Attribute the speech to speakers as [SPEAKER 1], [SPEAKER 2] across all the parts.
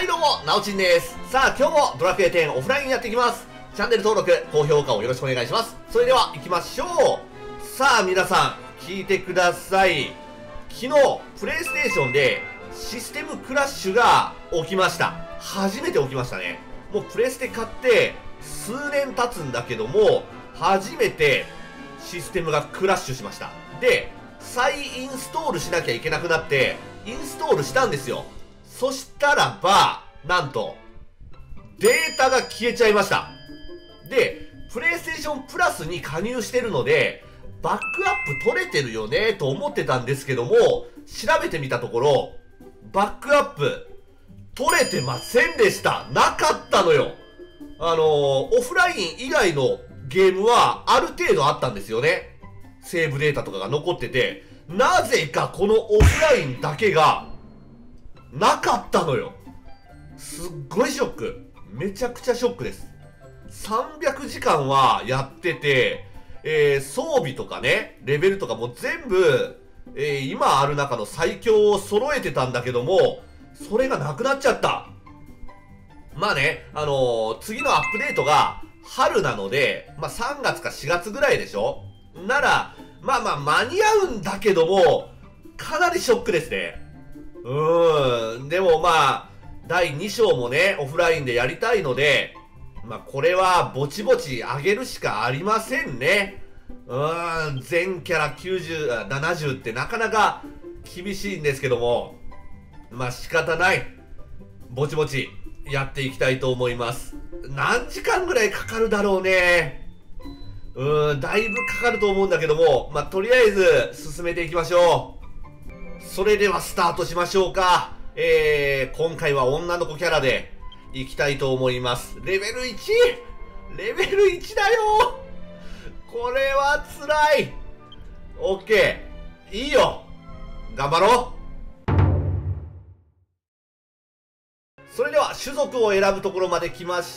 [SPEAKER 1] はいどうも、なおちんです。さあ、今日もドラクエ10オフラインやっていきます。チャンネル登録、高評価をよろしくお願いします。それでは行きましょう。さあ、皆さん、聞いてください。昨日、プレイステーションでシステムクラッシュが起きました。初めて起きましたね。もうプレステ買って数年経つんだけども、初めてシステムがクラッシュしました。で、再インストールしなきゃいけなくなって、インストールしたんですよ。そしたらば、なんと、データが消えちゃいました。で、プレイステーションプラスに加入してるので、バックアップ取れてるよねと思ってたんですけども、調べてみたところ、バックアップ取れてませんでした。なかったのよ。オフライン以外のゲームはある程度あったんですよね。セーブデータとかが残ってて、なぜかこのオフラインだけがなかったのよ。すっごいショック。めちゃくちゃショックです。300時間はやってて、装備とかね、レベルとかも全部、今ある中の最強を揃えてたんだけども、それがなくなっちゃった。まあね、次のアップデートが春なので、まあ3月か4月ぐらいでしょ？なら、まあ間に合うんだけども、かなりショックですね。でもまあ、第2章もね、オフラインでやりたいので、まあこれはぼちぼち上げるしかありませんね。全キャラ90、70ってなかなか厳しいんですけども、まあ仕方ない。ぼちぼちやっていきたいと思います。何時間ぐらいかかるだろうね。だいぶかかると思うんだけども、まあとりあえず進めていきましょう。それではスタートしましょうか。今回は女の子キャラでいきたいと思います。レベル 1！ レベル1だよ。これは辛い。オッケー。いいよ。頑張ろう。それでは種族を選ぶところまで来ました。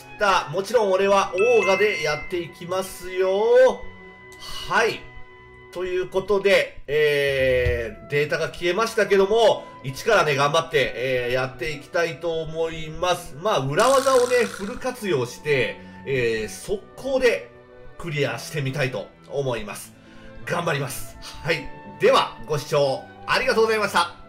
[SPEAKER 1] もちろん俺はオーガでやっていきますよ。はい。ということで、データが消えましたけども、一からね、頑張って、やっていきたいと思います。まあ、裏技をね、フル活用して、速攻でクリアしてみたいと思います。頑張ります。はい。では、ご視聴ありがとうございました。